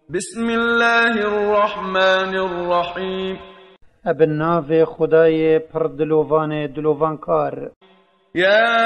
بسم الله الرحمن الرحيم. ابن ناو خدای پر دلوان کار. يا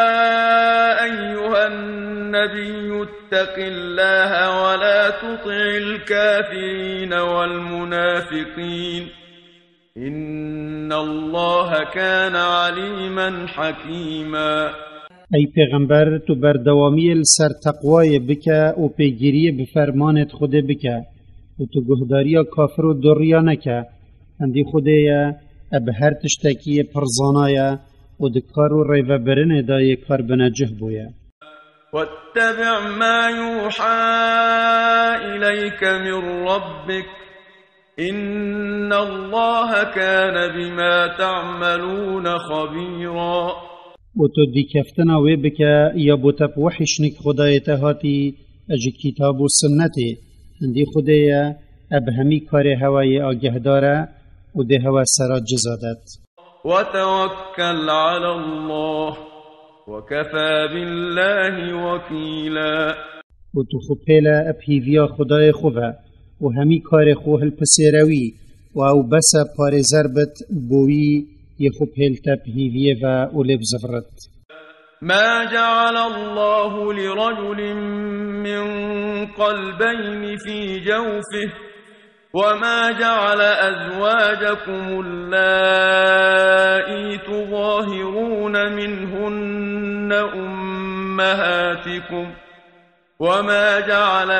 أيها النبي اتق الله ولا تطع الكافرين والمنافقين إن الله كان عليما حكيما. ای پیغمبر تو بردوامی السر تقوای بکه و پیگیری بفرمانت خود بکه و تو گهداری کافر و دریا نکه اندی خودیا اب هر تشتکی پرزانایا و دکار و ریو برن دای کار بنجه بویا. واتبع ما يوحى إليك من ربك إن الله كان بما تعملون خبيرا. و تو دی کفتنا وی بکه یا بوتب وحشنک خدایت هاتی اج کتاب و سنتی اندی خودیا اب همی کار هوای آگه داره و ده هوا سرا جزادت. وتوكل على الله وكفى بالله وكيلا. و تو خو پیلا اپیویا خدای خوبه و همی کار خو هلپسیروی و او بسا پار زربت بوی يخو بهلتا بهيفيه وأوليب زفرت. ما جعل الله لرجل من قلبين في جوفه وما جعل أزواجكم اللائي تظاهرون منهن أمهاتكم وما جعل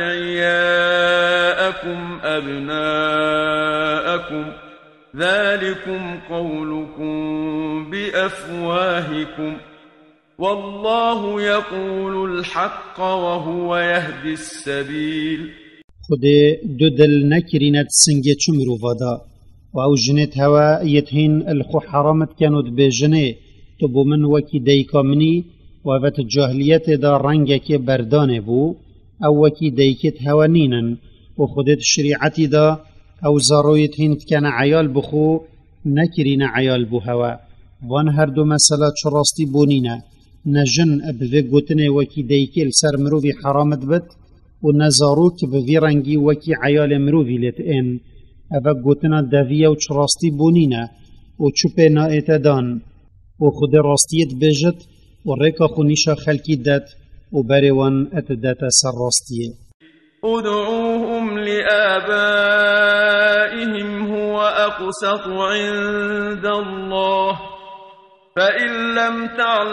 أدعياءكم أبناءكم ذلكم قولكم بأفواهكم والله يقول الحق وهو يهدي السبيل. خود دو دل نكرينت سنجي چمرو فادا و او جنت هوا يتهين الخو حرامت كانت بجنه تبو من وكي ديكا مني و اوت جاهليت دا رنگك بردانه بو او وكي ديكت هوا نينن و خودت شريعتي دا او زارویت هین کن عیال بخو نکرین عیال بو هوا وان هر دو مسئله چراستی بونینه نجن ابوه گوتنه وکی دیکل سر مروفی حرامت بد و نزارو که بوی رنگی وکی عیال مروفی لت این اوه گوتنه دویه و چراستی بونینه و چوپه نایت دان و خود راستیت بجد و ریکا خونیشا خلکی داد و بریوان اتدات سر راستیه. ادعوهم لآبائهم هو أقسط عند الله فإن لم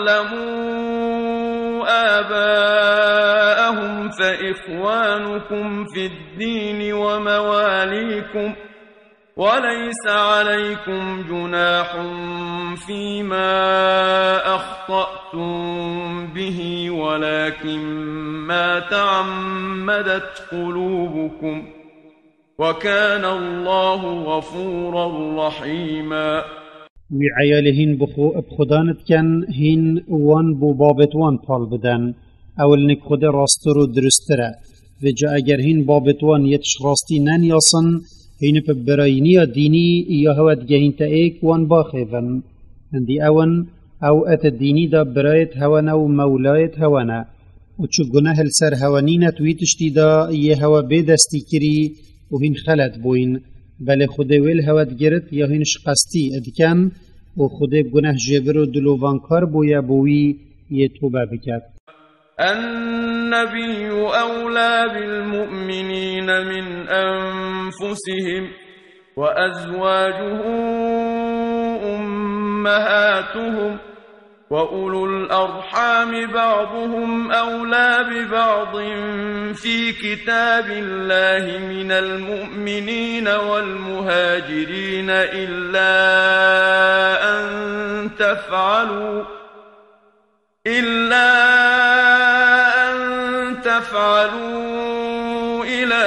تعلموا آباءهم فإخوانكم في الدين ومواليكم وليس عليكم جناح فيما أخطأتم به ولكن ما تعمدت قلوبكم وكان الله غفورا رحيما. وعيالهن بخدانت كان هن وان بو بابت وان طال بدن اولنك خود راستر و درستره وجا اگر هن بابت وان يتش راستی نن ياسن هين ببراينيا ديني يا هوت جهين تأيك وان باخفن عندي اون او ات الديني دا برايت هوانا و مولايت هوانا وچو گناه السر هوانينة تويتشتي دا يه هوا بيدستي كري و هين خلت بوين بل خود ويل هوت گرت يا هين شقستي ادكن و خود گناه جبر و دلوانكار بويا بوي يتوبة بكت. النبي أولى بالمؤمنين من أنفسهم وأزواجه أمهاتهم وأولو الأرحام بعضهم أولى ببعض في كتاب الله من المؤمنين والمهاجرين إلا أن تفعلوا إلى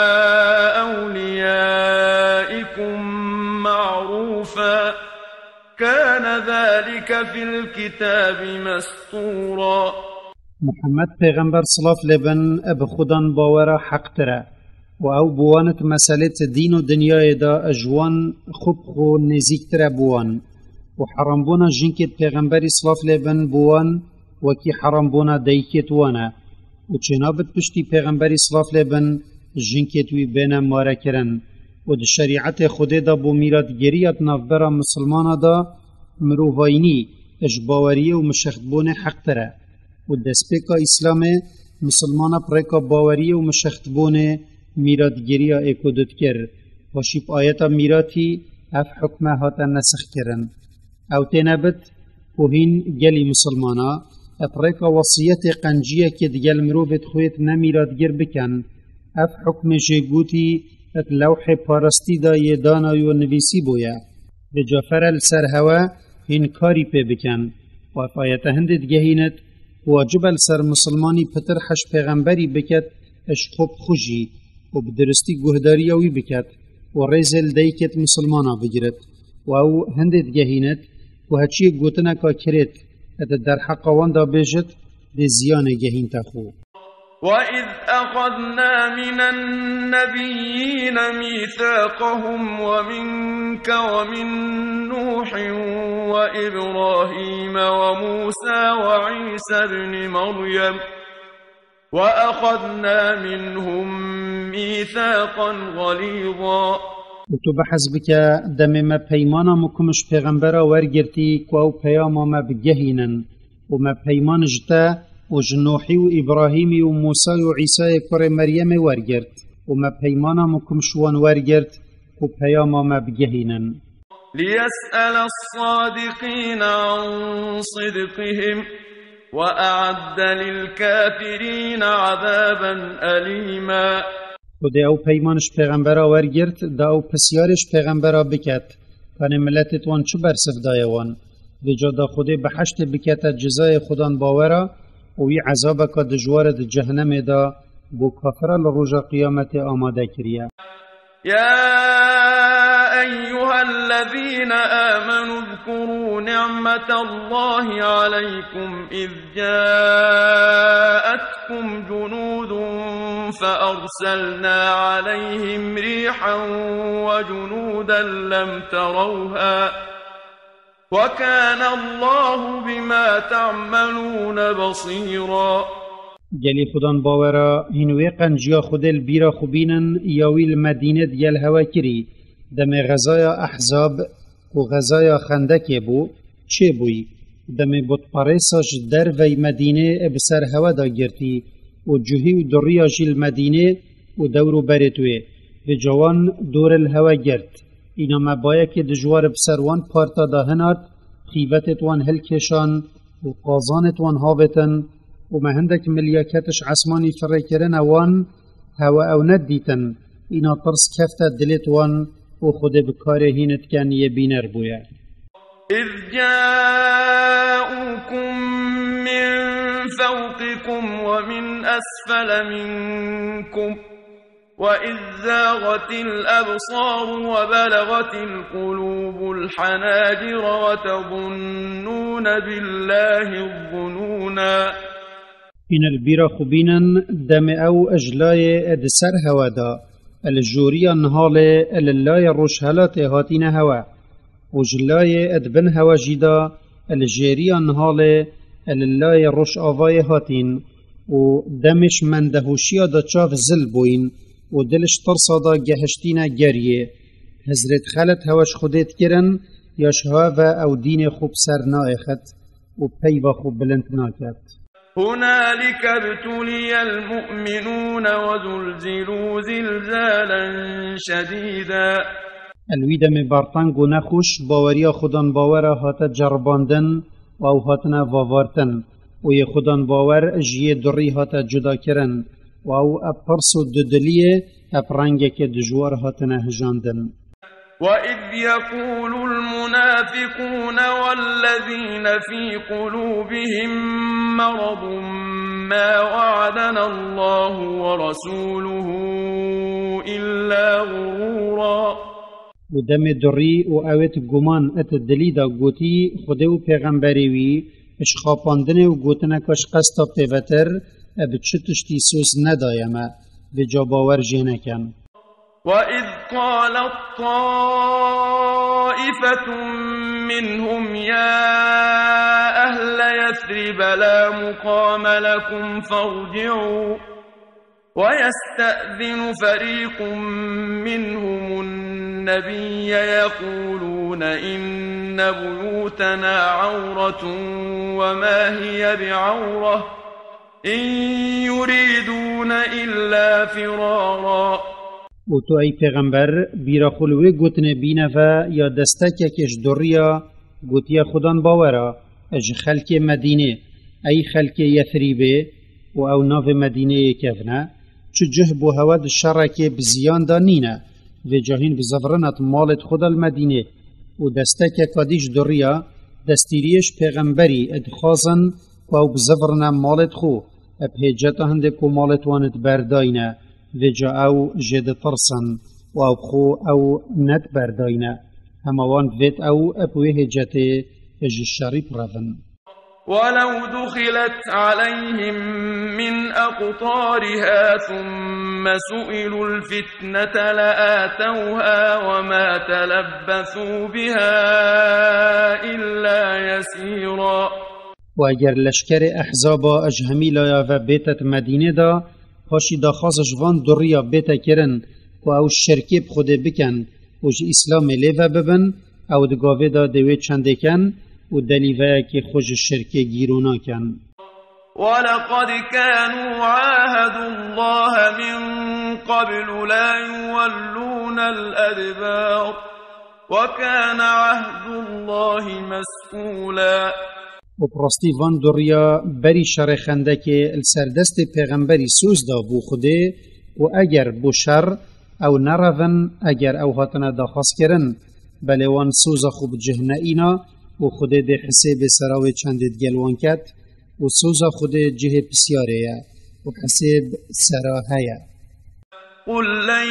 أوليائكم معروفا كان ذلك في الكتاب مسطورا. محمد پیغمبر صلاف لبن اب خودان باورا حق تره و او بوانت مسئله دین و دنیای دا اجوان خوب خو نزیک تره بوان و حرام بونا جنکت پیغمبری صلاف لبن بوان وكي حرام بونا ديكت وانا وچنابت پشتی پیغمبری صلاف لبن جنکت وی بین ماره کرن و د شریعت خود دا بو میرادگریت نافبرا مسلمان دا مروفاینی اجباوریه و مشختبون حق تره و دسپیکا اسلام مسلمان پریکا باوریه و مشختبون میرادگریه اکودت کر و شیب آیتا میراتی اف حکمه هاتا نسخ کرن او تنبت وهين جلي مسلمانا افريقا وصية قنجية كد جل مروفت خويت نميرات جر بكن اف حكم جيگوتي ات لوح پارستی دا يدانا يو نويسي بويا بجافر السر هوا هين كاري پي بكن و اف آيات هندت جهينت واجب السر مسلماني پتر حش پیغمبری بكت اش خوب خوشي و بدرستی گهداري اوي بكت و ريزل ديكت مسلمانا بجرت و او هندت جهينت و هچی گوتنا کا کرد ات در حق واندا بجت دی زیان گهین تخو وَإِذْ أَخَذْنَا مِنَ النَّبِيِّينَ مِيثَاقَهُمْ وَمِنْكَ وَمِنْ نُوحٍ وَإِبْرَاهِيمَ وَمُوسَى وَعِيسَى ابْنِ مَرْيَمَ وَأَخَذْنَا مِنْهُمْ مِيثَاقًا غَلِيظًا و تو بحث بکه دم ما پیمانا مکمش پیغمبرا ورگرتی که او پیاما ما بگهینن و ما پیمان جتا و جنوحی و ابراهیمی و موسی و عیسی کر مریم ورگرت و ما پیمانا مکمش وان ورگرت و پیاما ما بگهینن ليسأل الصادقين عن صدقهم وأعد للكافرين عذابا أليما و ده او پیمانش پیغمبرا ورگرت ده او پسیارش پیغمبرا بکت کان ملتت وان چو برسف دایوان بجا دا خوده بحشت بکت جزای خودان باورا و وی عذابا که دجوار ده جهنم دا بو کافرا لروجا قیامت آماده کریه يا أيها الذين آمنوا اذكروا نعمة الله عليكم إذ جاءتكم جنود فأرسلنا عليهم ريحا وجنودا لم تروها وكان الله بما تعملون بصيرا جلی خودان باورا هنوی قنجیا خودل بیرا خوبینن یاویل مدینه دیل هوا کری دم غذای احزاب و غذای خندک بو چه بوی دم بود پاریساش در وی مدینه بسر هوا دا گرتی و جوهی و دریا جیل مدینه و دورو برتوی به جوان دور الهوا گرت اینا مبایا که دجوار بسروان پارتا دا هنات خیوتت وان هلکشان و قازانت وان هاوتن و ما هندك ملياكاتش عسماني فريكرن وان هوا او نديتن اینا طرس كفتا دلت وان و خود بكاره هينت كان يبينر بويا إذ جاءوكم من فوقكم ومن أسفل منكم وإذ زاغت الأبصار وبلغت القلوب الحناجر وتظنون بالله الظنونا این البیرا خوبینن دم او اجلای ادسر هوا دا الجوریا نهال اللای روشهلات هاتین هوا و جلای ادبن هوا جیدا الجیریا نهال اللای روش آوای هاتین و دمش مندهوشیا دا چاف زل بوین و دلش ترسا دا گهشتین گریه حضرت خلط هواش خودت کرن یاش هوا و او دین خوب سر نائخت و پیوا خوب بلند ناکت هنالك ابتلي المؤمنون وزلزلوا زلزالا شديدا الویدم بارتنگ و نخوش باوریا خودان باورا هاتا جرباندن و او هاتنا واوارتن و ی خودان باور جیه دری هاتا جدا کرن و او اپرس و ددلیه اپرنگه که دجوار هاتنا هجاندن وَإِذْ يَقُولُ الْمُنَافِقُونَ وَالَّذِينَ فِي قُلُوبِهِم مَّرَضٌ مَّا وَعَدَنَا اللَّهُ وَرَسُولُهُ إِلَّا غُرُورًا و دم دری و اوت گمان ات دلی دا گوتی خود و پیغمبری وی اشخاپاندن و گوتنه کش قستا پیوتر اب چتشتی سوز ندایمه به جا باور جهنکن وَإِذْ قَالَتْ طَائِفَةٌ مِّنْهُمْ يَا أَهْلَ يَثْرِبَ لَا مُقَامَ لَكُمْ فَارْجِعُوا ويستأذن فريق منهم النبي يقولون إن بيوتنا عورة وما هي بعورة إن يريدون إلا فرارا. و تو ای پیغمبر بیرا خلوه گوتنه بینه و یا دستک کش دریا گوتیا خودان باورا اج خلک مدینه ای خلک یثریبه و او ناف مدینه کفنه چو جه بو هود شرک بزیان دانینه و جاهین بزفرنت مالت خود المدینه و دستک کادیش دریا دستیریش پیغمبری ادخازن و او بزفرن مالت خو ابهجت هنده کو مالت وانت برداینه و جا او جد ترسن و او خو او ند برداینه هموان فيت أو أبوه جته اج الشريب رفن. ولو دخلت عليهم من أقطارها ثم سئلوا الفتنة لآتوها وما تلبثوا بها إلا يسيرا. وأجر لشكر أحزابا أجهمي لايا و بيتت مدينة دا هاشي دا خاصش وان دريا بيتا كرن و او الشركي بخود بكن و جي إسلام ليفا ببن او دقاوه دا دويت چنده كن و دليفا كي خوش الشركي جيرونا كن. ولقد كانوا عاهدوا الله من قبل لا يولون الأدبار وكان عهد الله مسئولا. و پرستی وان دریا بری شر خنده که السردست پیغمبری سوز دا بو خوده و اگر بو شر او نروون اگر او هاتنا دا خاص کرن بله وان سوز خوب جهنه اینا و خوده ده حساب سراوی چندت گلوان کت و سوز خوده جه پسیاره و حساب سراهیه. قل لن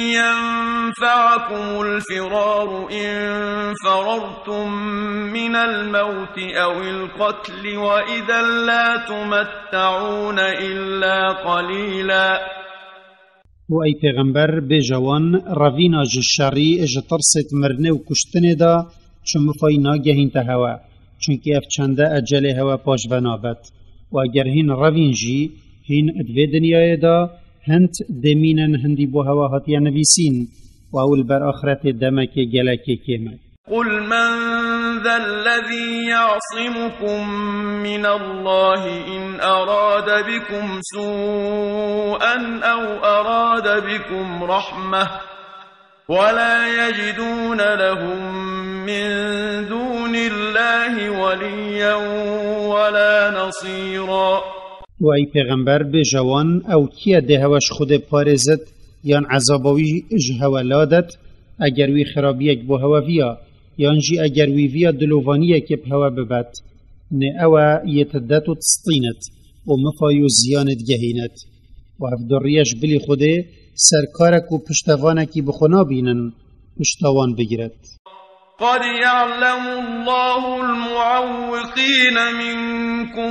ينفعكم الفرار إن فررتم من الموت أو القتل وإذا لا تمتعون إلا قليلا. و ای پیغمبر بجوان روینا جشری اج ترست مرنه و کشتنه دا چون مفای ناگهین تهوا چونکه اف چنده اجل هوا پاش و نابت و اگر هین روین جی هین ادوی دنیای دا هند دمینن هندی بو هوا هاتیا نویسین و اول بر آخرت دمک گلک کیمک. قل من ذا الذي يعصمكم من الله إن أراد بكم سوءا أو أراد بكم رحمة ولا يجدون لهم من دون الله وليا ولا نصيرا. و ای پیغمبر بجوان او کیا ده هواش خود پارزت یان عذابوی اج هوا لادت اگر وی خرابیک بو هوا ویا یان جی اگر وی ویا دلووانیه که بهوا ببد نه او یتدت و تسطینت و مفایو زیانت گهینت و افدریش بلی خوده سرکارک و پشتوانکی بخونا بینن پشتوان بگیرد. قد يعلم الله المعوقين منكم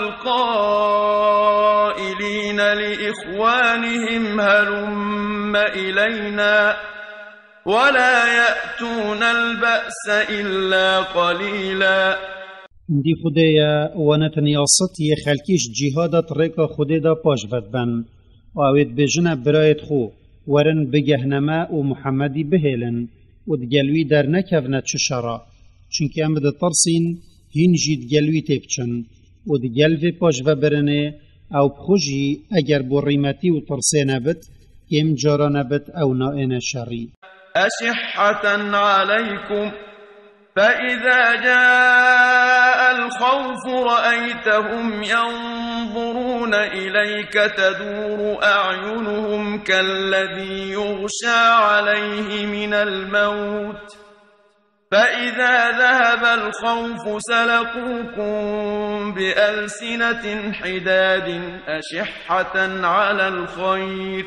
والقائلين لإخوانهم هلم إلينا ولا يأتون البأس إلا قليلا. دی خدایا ونتنیاست ی خلکیش جهادت ریکا خدا دا پاش بدبن و اوید بجنه برایت خو ورن بگهنما و محمدی بهیلن و دگلوی در نکفنه چشارا چونکه امد ترسین هین جی دگلوی تیبچن و دگلوی پاش و برنه او بخوشی اگر بو ریمتی و ترسه نبت ام جارا نبت او نائن شری. أشحة عليكم فإذا جاء الخوف رأيتهم ينظرون إليك تدور أعينهم كالذي يغشى عليه من الموت فإذا ذهب الخوف سلقوكم بألسنة حداد أشحة على الخير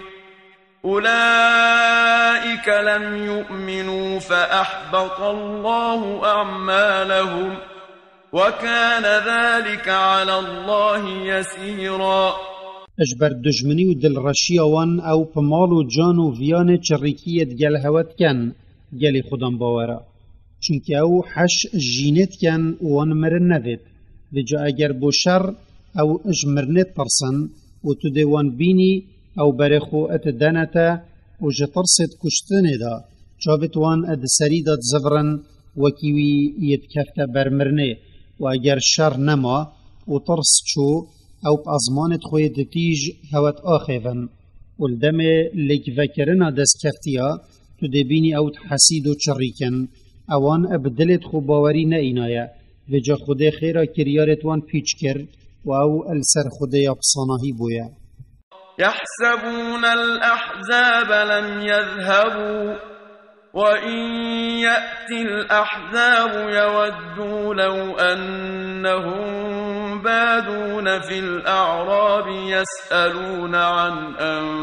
أولئك لم يؤمنوا فأحبط الله أعمالهم وكان ذلك على الله يسيرا. اجبر دجمنی و دل رشیوان او پمال و جان و ویان چریکیت گل هوت کن گلی خودم باورا چونکه او حش جینت کن وان مرن ندید و جا اگر بو شر او اجمرنت ترسن و تو دیوان بینی او برخو اتدانتا و جترست کشتنه دا چاوت وان اد سریدات زفرن وکیوی یتکفت برمرنه و اگر شر نما و ترس چو او بازمانت خوید تیج هوت آخیون والدم لك فكرنا دس كفتيا تدبيني او تحسيد و چريكن اوان ابدلت خو باوري نئينايا وجا خود خيرا كريارت وان پیچ كر و او السر خود يبصانهي بويا يحسبون الأحزاب لم يذهبوا وإن يأتي الأحزاب يودوا لو أنهم بادون في الأعراب يسألون عن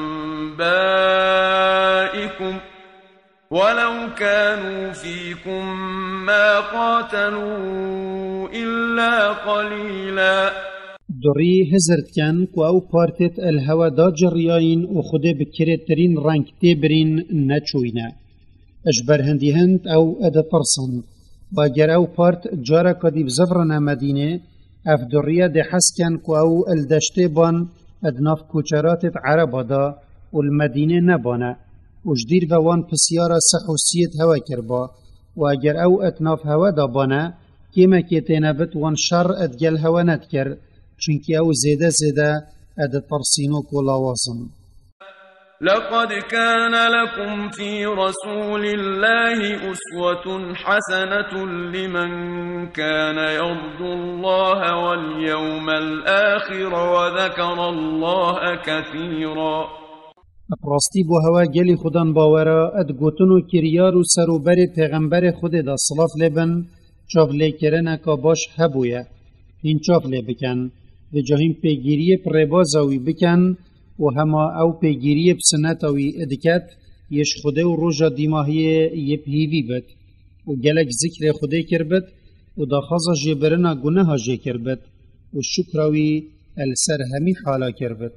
أنبائكم ولو كانوا فيكم ما قاتلوا إلا قليلا دري هزرت كان كو او بارتت الهوا دا جرياين و خود بكرت ترين رنگ تبرين نچوينه اجبر هندي هند او ادا ترسن باگر او پارت جارا کدی بزفرنا مدینه اف دریا ده حسکن کو او الدشته بان ادناف کوچرات عربا دا والمدینه نبانه وجدیر و وان پسیارا سخوسیت هوا کربا و اگر او اتناف هوا دا بانه کیما که تینبت وان شر ادگل هوا ندکر چونکی او زیده ادا ترسینو کو لاوازن لقد كان لكم في رسول الله أسوة حسنة لمن كان يرجو الله واليوم الآخر وذكر الله كثيرا اپراستی بو هوا گلی خودان باورا اد گوتنو کریارو سروبر پیغمبر خود دا صلاف لبن چاف لیکرن که باش هبویا این چاف لبکن و جاهیم پیگیری پربازاوی بکن و هما او پیگیری بسنتاوی ادکت یش خوده و روژا دیماهی یه پیوی بد و گلک ذکر خوده کربد و داخازا جبرنا گناها جه کربد و شکراوی السر همی حالا کربد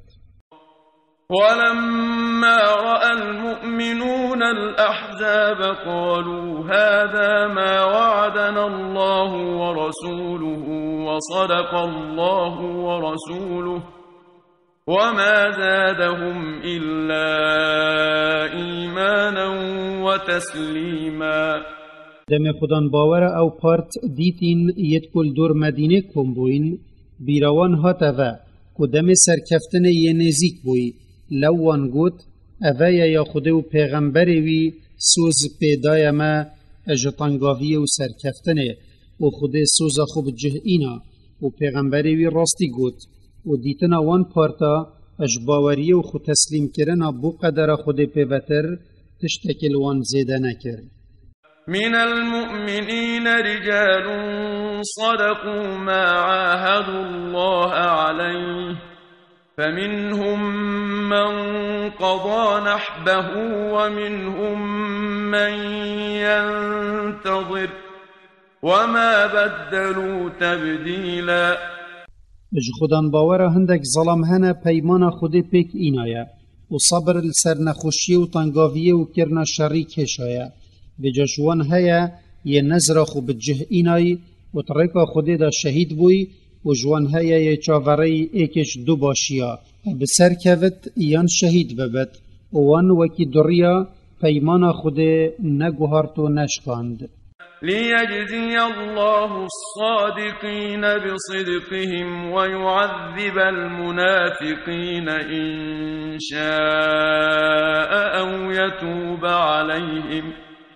ولما رأى المؤمنون الأحزاب قالوا هذا ما وعدنا الله ورسوله وصدق الله ورسوله وما زادهم إلا إيمانا وتسليما دم خودان باور او پارت دیتین یت کل دور مدینه کم بوین بیروان هاتوا که دم سرکفتن یه نزیک بوی لوان گوت اوه یا خوده و پیغمبری وی سوز پیدای ما اجتانگاوی و سرکفتنه و خوده سوز خوب جه اینا و پیغمبری وی راستی گوت و دیتنا وان پارتا اجباوری و خود تسلیم کرنا بو قدر خود پیوتر تشتکل وان زیده نکر من المؤمنين رجال صدقوا ما عاهدوا الله عليه فمنهم من قضى نحبه ومنهم من ينتظر وما بدلوا تبديلا اج خودان باورا هندک ظلم هنه پیمان خود پیک اینایه و صبر لسر نخوشی و تنگاویه و کرنا شری کشایه بجاشوان هیا یه نظر خو بجه اینای و طریقا خود دا شهید بوی و جوان هیا یه چاوری ایکش دو باشیا بسر کفت یان شهید ببد و وان وکی دریا پیمان خود نگوهارت و نشکاند ليجزي الله الصادقين بصدقهم ويعذب المنافقين إن شاء أو يتوب عليهم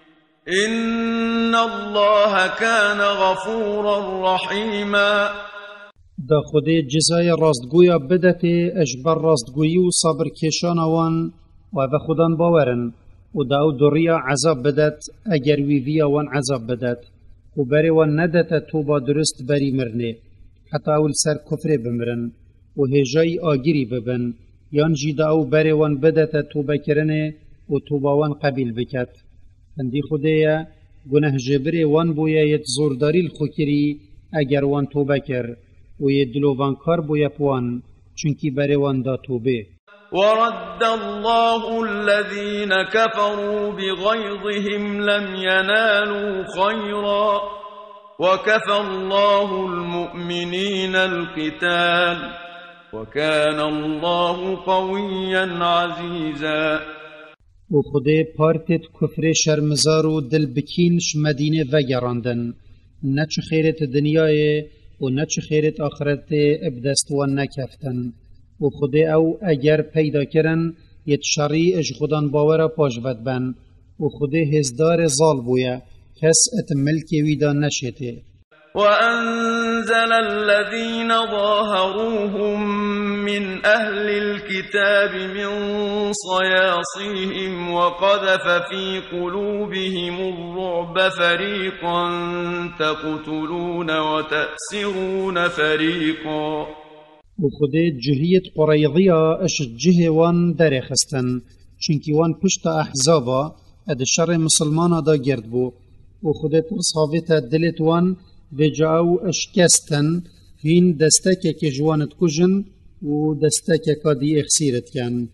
إن الله كان غفورا رحيما دا خود جزای راستگویا بدته اجبر راستگویی و صبر کشانوان و خودان باورن و داو دریا عذاب بدت اگر ویویا وان عذاب بدت و بری وان ندت توبا درست بری مرنه حتی اول سر کفر بمرن و هجای آگیری ببن یان جی داو بری وان بدت توبا کرنه و توبا وان قبیل بکت اندی خودیا گناه جبری وان بویا یت زورداری الخوکری اگر وان توبا کر و یت دلووان کار بویا پوان چونکی بری وان دا توبه ورد الله الذين كفروا بغيظهم لم ينالوا خيرا وكفى الله المؤمنين القتال وكان الله قويا عزيزا. و خدای پارتت کفر شرمزار و دل بکینش مدینه وگراندن نه چه خیرت دنیای و نه چه خیرت آخرت ابدست و نکفتن و خدای او اگر پیدا کرن یت شری اج خودان باورا پاجود بن و خدای هزدار زال بویا کس ات ملکی ویدا نشته. وأنزل الذين ظاهروهم من أهل الكتاب من صياصيهم وقذف في قلوبهم الرعب فريقا تقتلون وتأسرون فريقا. و خدای جهیت قریضیا اش جه وان در خستن چونکی وان پشت احزابا اد شر مسلمانا دا گرد بو و خدای ترصاویت دلت وان بجاو اشکستن هین دستک که جوانت کجن و دستک که دی اخسیرت کن.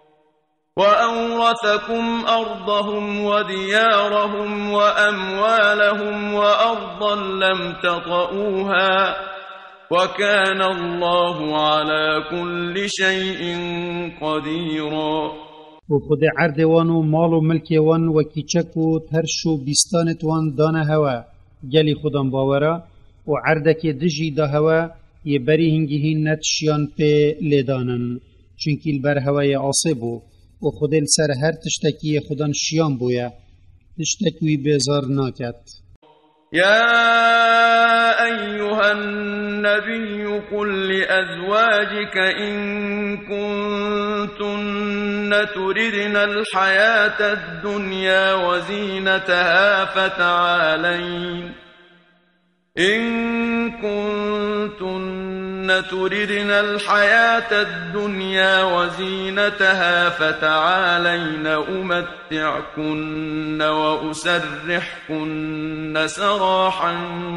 وأورثكم أرضهم وديارهم وأموالهم وأرضا لم تطئوها وكان الله على كل شيء قديرا. و خود عرض وان و مال و ملک وان و کیچک و ترش و بیستانت وان دانه هوا گلی خودم باورا و عردک دجی دا هوا یه بری هنگی نتشیان پی لیدانن چونکی البر هوای عاصبو و خود السر هر تشتکی خودان شیان بویا تشتکوی بیزار ناکت. يا أيها النبي قل لأزواجك إن كنتن تردن الحياة الدنيا وزينتها فتعالين أمتعكن وأسرحكن سراحا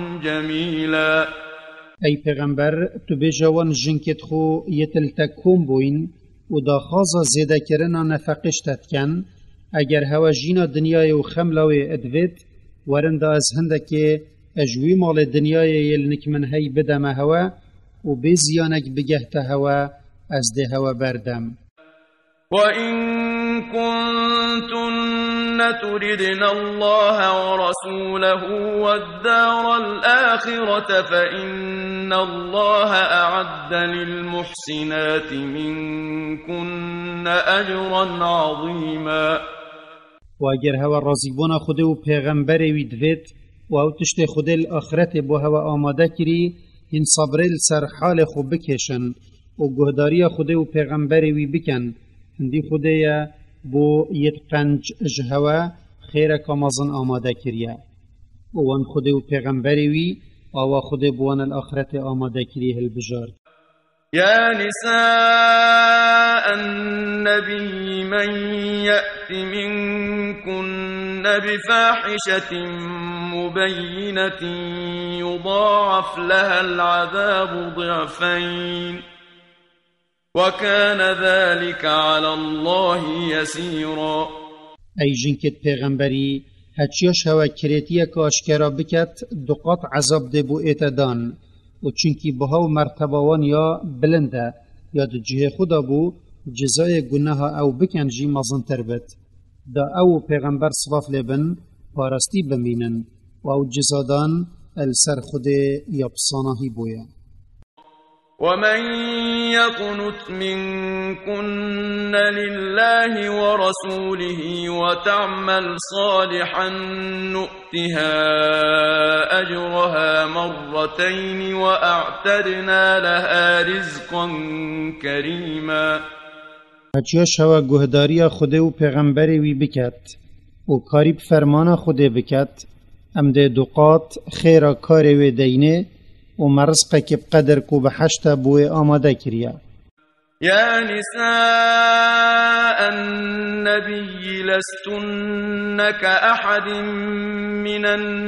جميلا. ای پیغمبر تو بجوان جنکت خو یتلتکم بوین و دا خازا زیده کرنا نفقشتت کن اگر هوا جینا دنیای و خملاوی ادوید ورند از هندک اجوی مال دنیای یلنک من هی بدم هوا و بزیانک بگهت هوا از ده هوا بردم. وَإِن كُنتُنَّ تُرِدْنَ اللَّهَ وَرَسُولَهُ وَالدَّارَ الْآخِرَةَ فَإِنَّ اللَّهَ أَعَدَّ لِلْمُحْسِنَاتِ مِنكُنَّ أَجْرًا عَظِيمًا. و اگر هوا رازیبونا خود و پیغمبر ویدوید و او تشت خود الاخرت بو هوا آماده کری این صبر سر حال خو بکشن و گهداری خود و پیغمبر وی بکن هندی خودیا بو یتقنج جهوا خیر کامازن آماده کریه و وان خود و پیغمبر وی او خود بوان الاخرت آماده کریه البجار. يا نساء النبي من يأت منكن بفاحشة مبينة يضاعف لها العذاب ضعفين وكان ذلك على الله يسيرا. ای جنکت پیغمبری هچیاش هوا کریتیه که اشکرا بکت دقات عذاب ده بو ایتدان و چونکی بها و مرتبوان یا بلنده یا دو جه خدا بو جزای گناه او بکن جی مازن تربت دا او پیغمبر صفاف لبن پارستی بمینن و او جزادان السر خود یبصانهی بویا. ومن يقنت منكن لله ورسوله وتعمل صالحا نؤتها أجرها مرتين وأعتدنا لها رزقا كريما. هچیاش هوا گهداری خوده و پیغمبر وی بکت و کاریب فرمان خوده بکت ام ده دقات خیرا کار وی دینه و مرزقه که بقدر کو بحشت بوی آماده کریا. يا نساء النبي لستن كأحد من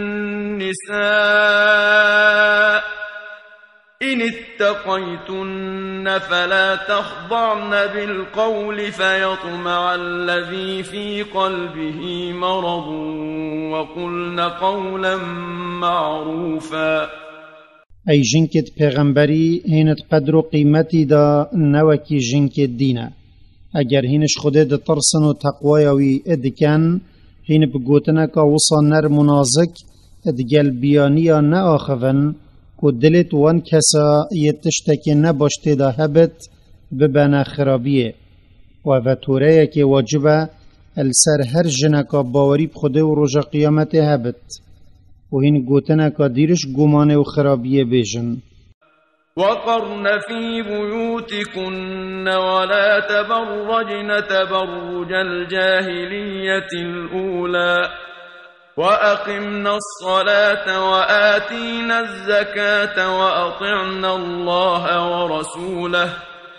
النساء إن اتقيتن فلا تخضعن بالقول فيطمع الذي في قلبه مرض وقلن قولا معروفا. ای جنکت پیغمبری هینت قدر و قیمتی دا نوکی جنکت دینه. اگر هینش خوده دا ترسن و تقویاوی ادکن، هین بگوتنکا وصا نر منازک ادگل بیانیا نآخون که دلت وان کسا یتشتکی نباشته دا هبت ببنا خرابیه و توریه که واجبه السر هر جنکا باوری بخوده و رجا قیامت هبت و هین گوتنکا دیرش گمانه و خرابیه بیجن. وقرن في بيوتكن ولا تبرجن تبرج الجاهلية الأولى وأقمنا الصلاة وآتينا الزكاة وأطعنا الله ورسوله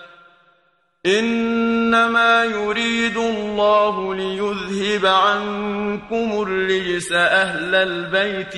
إنما يريد الله ليذهب عنكم الرجس أهل البيت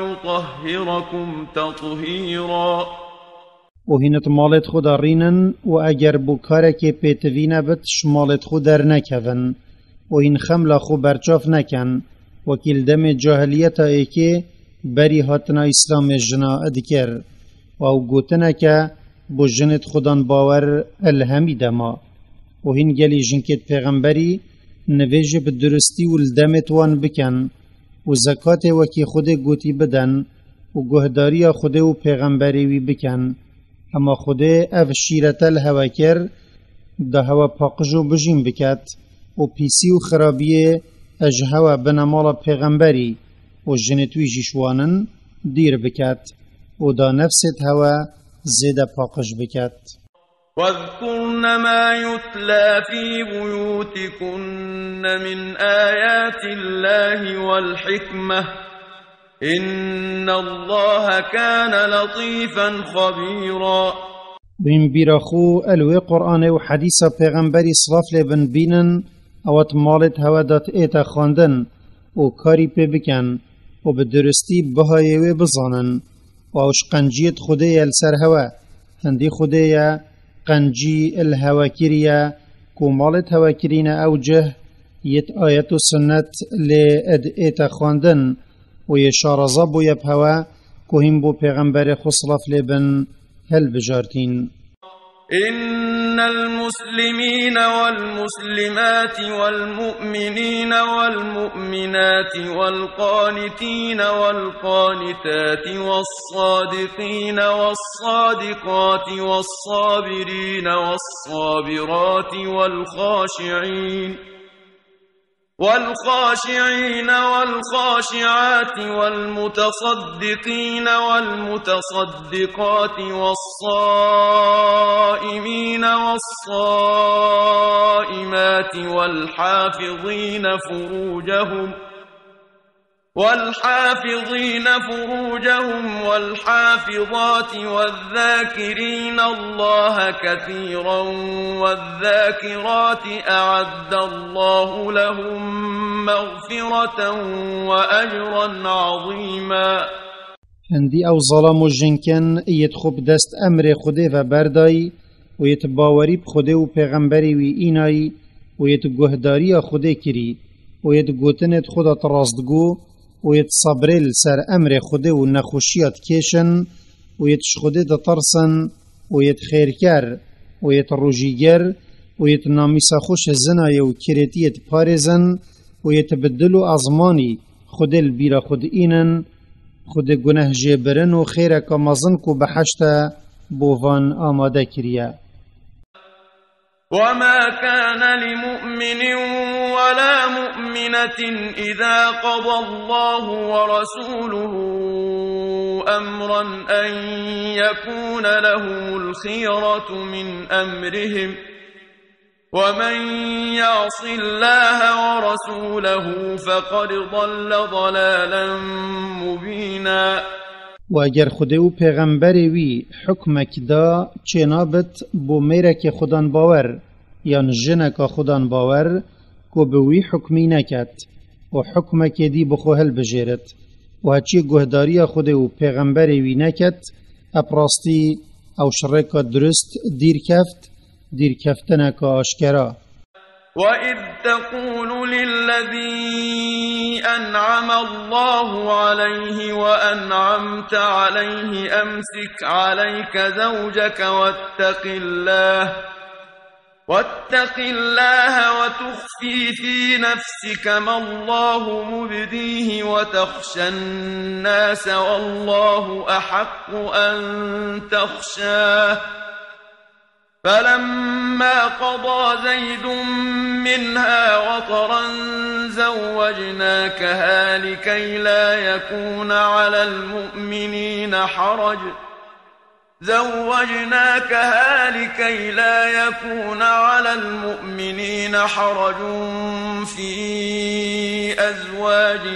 ويطهركم تطهيرا. و هینت مالت خود رینن و اگر بکاره که پیتوینه بت شمالت خود در نکون و این خملا خو برچاف نکن و کلدم جاهلیت ای که بری هاتنا اسلام جنا ادکر و او گوتنه که بو جنت خودان باور الهمی دما و هین گلی جنکت پیغمبری نویج بدرستی و لدمت وان بکن و زکات وکی خود گوتی بدن و گهداری خود و پیغمبری وی بکن اما خوده اف شیرت الهوا کر ده هوا پاقجو بجیم بکت و پیسی و خرابیه اج هوا بنمال پیغمبری و جنتوی جشوانن دیر بکت و دا نفست هوا زیده پاقج بکت. واذكرن ما يتلى في بيوتكن من آيات الله والحكمة إن الله كان لطيفا خبيرا. بين بيرخو الوي قرآن و حديث پیغمبری صلاف لبن بینن اوات مالت هوا دات ایتا خواندن و کاری پی بکن و بدرستی بهایوی بزانن و اوش قنجیت خوده السر هوا هندی خوده قنجی الهوا کریه کو مالت هوا کرین اوجه یت آیت و سنت لأد ایتا خواندن و یشارزا بو یب هوا کوهیم بو پیغمبر خصلاف لبن هل بجارتین. إن المسلمين والمسلمات والمؤمنين والمؤمنات والقانتين والقانتات والصادقين والصادقات والصابرين والصابرات والخاشعين والخاشعات والمتصدقين والمتصدقات والصائمين والصائمات والحافظين فروجهم والحافظات والذاكرين الله كثيرا والذاكرات أعد الله لهم مغفرة وأجرا عظيما. هندی او ظلام و جنکن یتخوب دست امر خوده و بردایی و یتباوری بخوده و پیغمبری وی اینایی و یتگوهداری خوده کری و یتگوتنت خودت راستگو و یتصبرل سر امر خوده و نخوشیات کشن و یتشخوده دا ترسن و یتخیرکر و یتروجیگر و یتنامیسا خوش زنای و کریتیت پارزن و یتبدلو ازمانی خوده البیرا خود اینن خود گناه جبرن و خیره کامازن کو بحشتا بوفان آماده کریه. وما كان لمؤمن ولا مؤمنة إذا قضى الله ورسوله أمرا أن يكون لهم الخيرة من أمرهم ومن يعص الله ورسوله فقد ضل ضلالا مبينا. و اگر خوده و پیغمبری وی حکمک دا چنابت بو میرک خودان باور یا جنک خودان باور کو بوی حکمی نکد و حکمک دی بخوهل بجیرد و هچی گهداری خوده و پیغمبری وی نکد اپراستی او شرک درست دیر کفتنک آشکرا. وإذ تقول للذي أنعم الله عليه وأنعمت عليه أمسك عليك زوجك واتق الله وتخفي في نفسك ما الله مبديه وتخشى الناس والله أحق أن تخشاه فلما قضى زيد منها وطرا زوجناكها لكي لا يكون على المؤمنين حرج في أزواج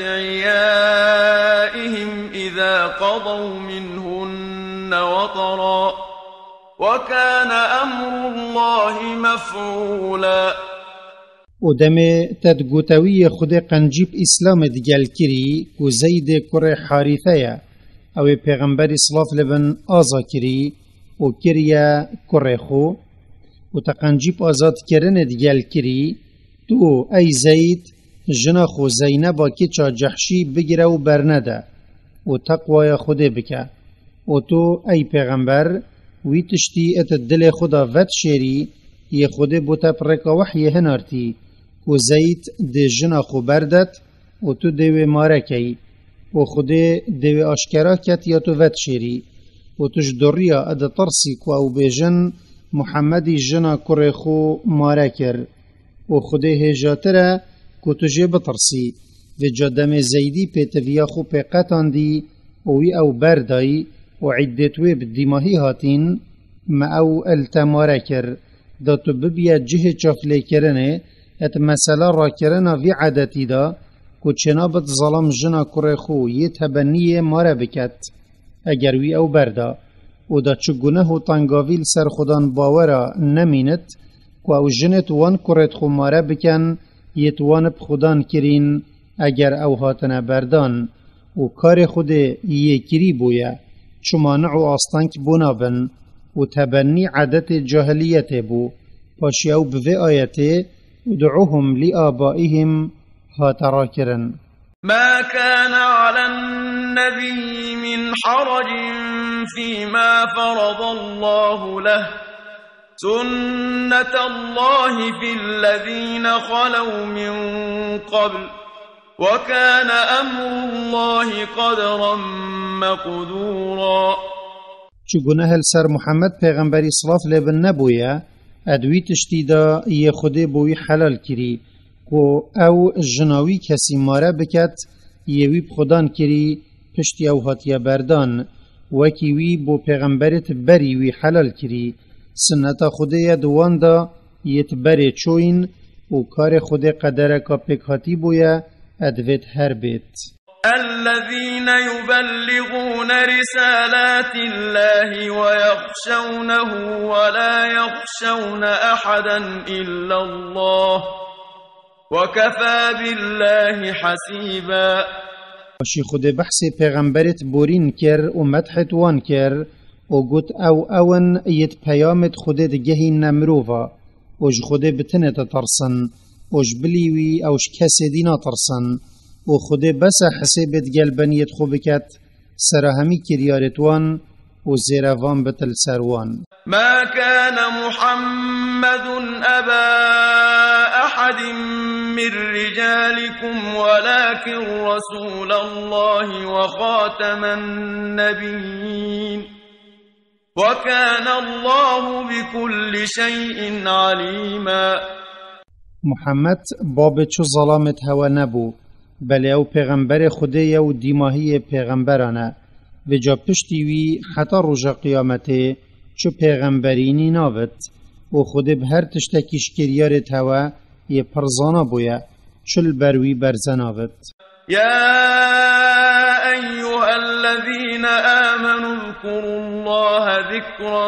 أدعيائهم إذا قضوا منهن وطرا وكان أمر الله مفعولا. ودمي تدقوتوي خود قنجيب إسلام دجال كري و زيد كره حارثية او پیغمبر صلاف لبن آزا کری و کریا کرخو و تقنجیب آزاد کرن دگل کری تو ای زید جناخو زینبا کچا جحشی بگیره و برنده و تقوی خوده بکه و تو ای پیغمبر وی تشتی ات دل خدا ود شیری یه خوده بوتا پرکا وحی هنارتی و زید ده جناخو بردت و تو دوی مارکی و خود دوی آشکرا کت یا تو ود شیری و توش دریا اد ترسی کو او بیجن محمدی جنا کره خو ماره کر و خود هجاتره کو توجه بترسی و جادم زیدی پیتویا خو پیقتان دی وی او بردای و عدتوی بدیماهی هاتین ما او التماره کر دا تو ببیا جه چافلی کرنه ات مسئله را کرنه وی عادتی دا کو چنابت ظلم جنا کره خو یه تبنیه ماره بکت اگر وی او بردا و دا چو گناه و تنگاویل سر خودان باورا نمینت کو او جنت وان کرت خو ماره بکن یه توان بخودان کرین اگر او هاتن بردان و کار خود یه کری بویا چو مانع و آستانک بنابن و تبنی عادت جاهلیت بو پاشی او بوی آیته ادعوهم لآبائهم هاتراكرا ما كان على النبي من حرج فيما فرض الله له سنة الله في الذين خلوا من قبل وكان أمر الله قدرا مقدورا. چو گناه السر محمد پیغمبری صلاف لبن نبویا ادوی تشتیدا یه خوده بوی حلال کری کو او جناوی کسی ماره بکت یوی بخودان کری پشتی او هاتیا بردان وکی وی بو پیغمبرت بری وی حلال کری سنتا خوده دوان دا یت بری چوین و کار خوده قدره کا پک هاتی بویا ادویت هر بیت. الذين يبلغون رسالات الله ويخشونه ولا يخشون أحدا إلا الله وكفى بالله حسيبا. وشي خود بحث پیغمبرت بورین کر و مدحت وان کر و گوت او اون یت پیامت خودت گهی نمروفا وش خود بتنت ترسن وش بلیوی اوش کسی دینا ترسن و خود بس حسابت قلبانیت خوبکت سرهمی کریارتوان و زیروان بتل سروان. ما كان محمد أبا أحد من رجالكم ولكن رسول الله وخاتم النبيين وكان الله بكل شيء عليما. محمد باب چو ظلامت هوا نبو بله او پیغمبر خوده یو دیماهی پیغمبرانه و جا پشتی وی حتی رجا قیامته چو پیغمبرینی ناوت و خوده به هر تشتکیش کریارت هوا یه پرزانا بویا چل بروی برزناوت. يا أيها الذين آمنوا اذكروا الله ذكرا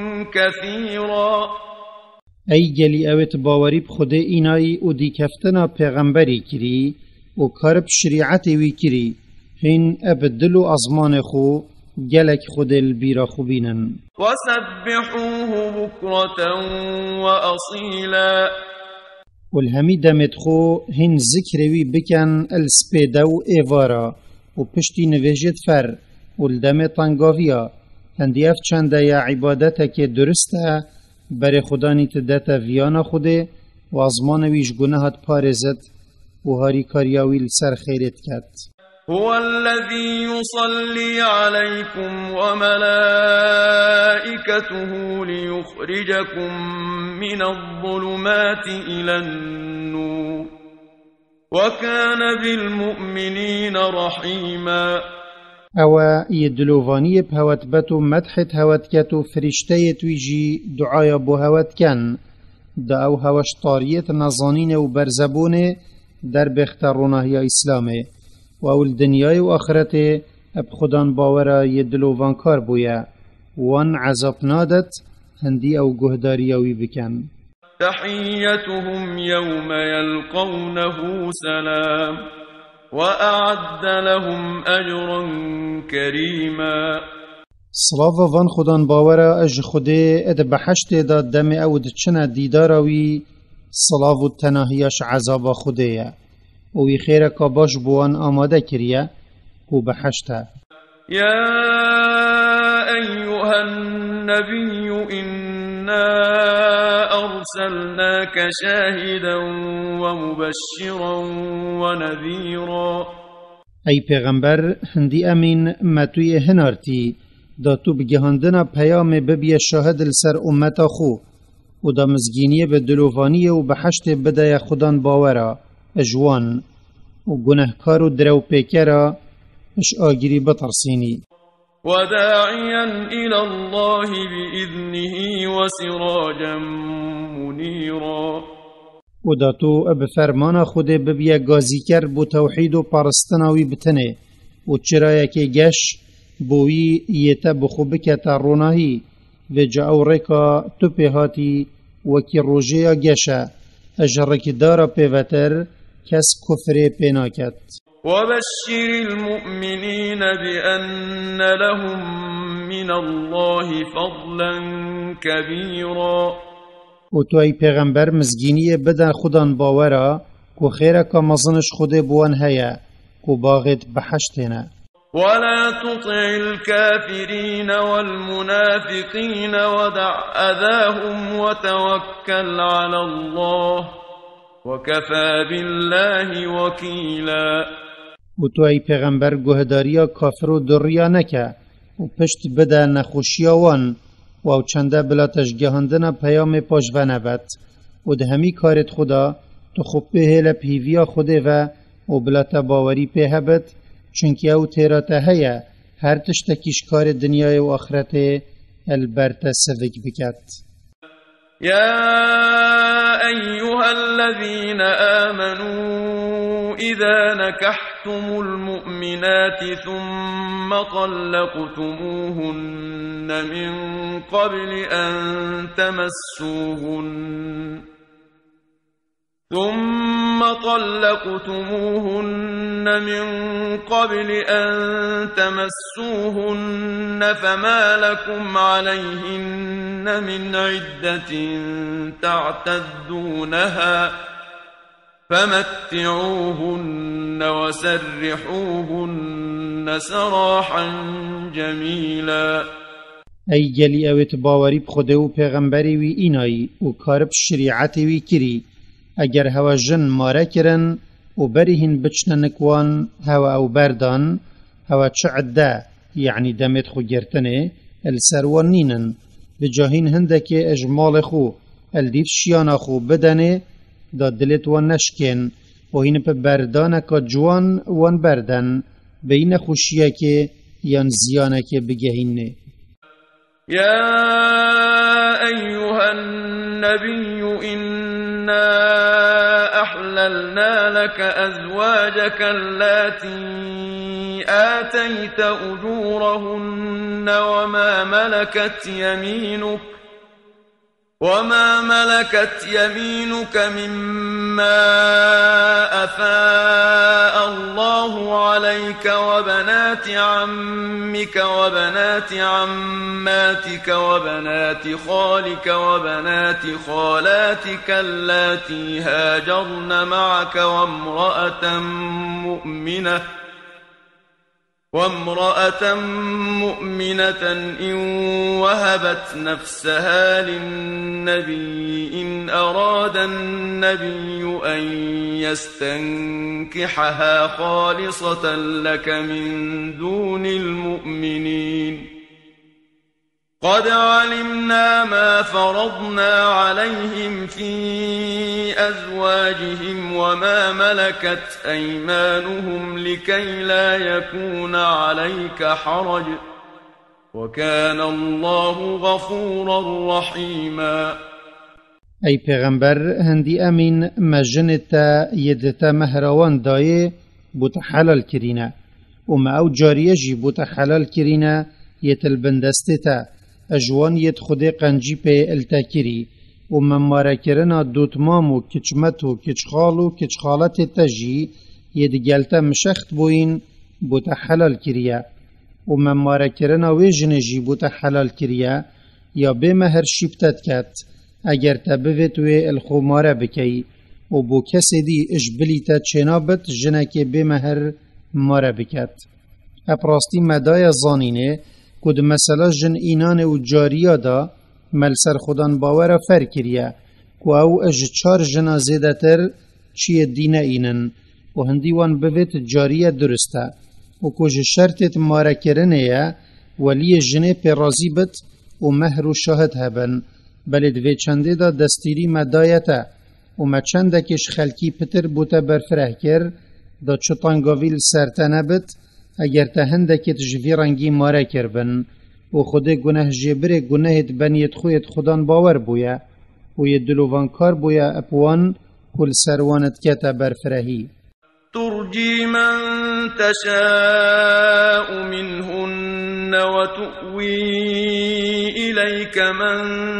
كثيرا. ای گلی اوت باوری بخوده اینایی و دی کفتنا پیغمبری کری و کارب شریعت وی کری هین ابدلو ازمان خو گلک خود البیرا خوبینن. وسبحوه بكرة وأصيلا. والهمی دمت خو هن ذکروی بکن السپیده و ایوارا و پشتی نویجت فر والدم طنگاویا هندی اف چنده یا عبادته که درسته بر خدانی تدتا ویانا خوده و ازمانویش گناهات پارزد و هاری کاریاوی لسر خیرت کد. هو الذي يصلي عليكم وملائكته ليخرجكم من الظلمات إلى النور وكان بالمؤمنين رحيما. او يدلوفاني بهوت بتو مدحت هوت كتو فرشتيت ويجي دعايا بو هوت كان دا او هوش طاريت نظانين و برزبونه در بخترونه يا اسلامي و اول دنیای و آخرته اب خودان باورا یدلووان کار بویا وان عذاب نادت هندی او گهداریاوی بکن. تحیتهم یوم یلقونه سلام وأعد لهم أجرا كريما. صلاة وان خودان باورا اج خوده اد بحشت دا دم او دچنا دیداراوی صلاة و تناهیش عذاب خوده وی خیره که باش بوان آماده کریه و بحشته. یا ایها النبی إنا أرسلناك شاهدا ومبشرا ونذيرا. ای پیغمبر هندی امین متوی هنارتی دا تو بگهاندنا پیام ببی شاهد لسر امتا خو و دا مزگینی به دلوفانی و بحشت بدای خودان باورا اجوان و گناهکار و درو پیکرا اش آگیری بطرسینی. وداعيا إلى الله بإذنه وسراجا منيرا. و دا تو اب فرمان خود ببیا گازیکر بو توحید و پارستناوی بتنه و چرایه که گش بوی یتا بخوبکتا روناهی و جاو رکا تو پیهاتی وکی روژه گشه اجرک دارا پیوتر کس کفر پیناکت. وبشر المؤمنين بأن لهم من الله فضلا كبيرا. و تو ای پیغمبر مزگینی بدن خودان باورا کو خیره که مزنش خود بوان هیا کو باغت بحشتنا. ولا تطع الكافرين والمنافقين ودع أذاهم وتوكل على الله وكفى بالله وكيلا. و تو ای پیغمبر گهداریا کافر و دریا نکه و پشت بده نخوشیاوان و چنده بلا تشگهاندن پیام پاش و نبت و ده همی کارت خدا تو خوب به هیل پیویا خوده و بلا تباوری په هبت چونکه او تیراته هیا هر تشتکیش کار دنیای و آخرت البرت سفک بکت. يا أيها الذين آمنوا إذا نكحتم المؤمنات ثم طلقتموهن من قبل أن تمسوهن فما لكم عليهن من عدة تعتدونها فمتعوهن وسرحوهن سراحا جميلا. ای گلی اویت باوری بخوده و پیغمبری وی اینایی و کارب شریعتی وی کری اگر هوا جن ماره کرن و بریهن بچن نکوان هوا او بردان هوا چه عده یعنی دمت خو گرتنه السروان نینن بجاهین هندکه اجمال خو الدیف شیانا خو بدنه دا دلت وان نشکن و هین پا بردانه که جوان وان بردن بین خوشیه که یان زیانه که بگهینه. يا أيها النبي إنا أحللنا لك أزواجك اللاتي آتيت أجورهن وما ملكت يمينك مما أفاء الله عليك وبنات عمك وبنات عماتك وبنات خالك وبنات خالاتك اللاتي هاجرن معك وامرأة مؤمنة إن وهبت نفسها للنبي إن أراد النبي أن يستنكحها خالصة لك من دون المؤمنين قد علمنا ما فرضنا عليهم في أزواجهم وما ملكت أيمانهم لكي لا يكون عليك حرج وكان الله غفورا رحيما. أي پیغمبر هندي أمين مجنتا يدتا مهروان دايه بوتا حلال كرينا وما أو جاريه جي بوتا حلال كرينا يتلبندستتا اجوان يد خود قنجی پی التاکری و مماره کرنا دوتمام و کچمت و کچخال و کچخالت تجی ید گلتا مشخت بوین بوتا حلال کریا و مماره کرنا ویجنجی بوتا حلال کریا یا بمهر شیبتت کت اگر تبویت وی الخماره بکی و بو کسی دی اجبلی تا چنابت جنک بمهر ماره بکت اپراستی مدای زانینه کد مثلا جن اینان و جاریا دا ملسر خودان باور فرکریه که او اج چار جنا زیده تر چیه دینه اینن و هندیوان بوید جاریه درسته و کج شرطت ماره کرنه ولی جنه پی رازی بد و مهر و شاهد هبن بلی دوی چنده دا دستیری مدایته و ما چنده کش خلکی پتر بوتا برفره کر دا چطانگاویل سرطنه بد اگر تا هندکت جوی رنگی ماره کربن و خود گناه جبر گناهت بنیت خویت خودان باور بویا و ید دلوانکار بویا اپوان کل سروانت کتا برفرهی. ترجي من تشاء منهن وتؤوي إليك من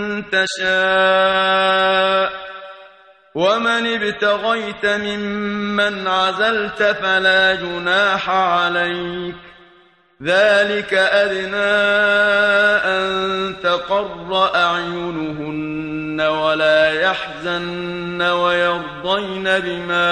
تشاء ومن ابتغيت ممن عزلت فلا جناح عليك ذلك أدنى أن تقر أعينهن ولا يحزن ويرضين بما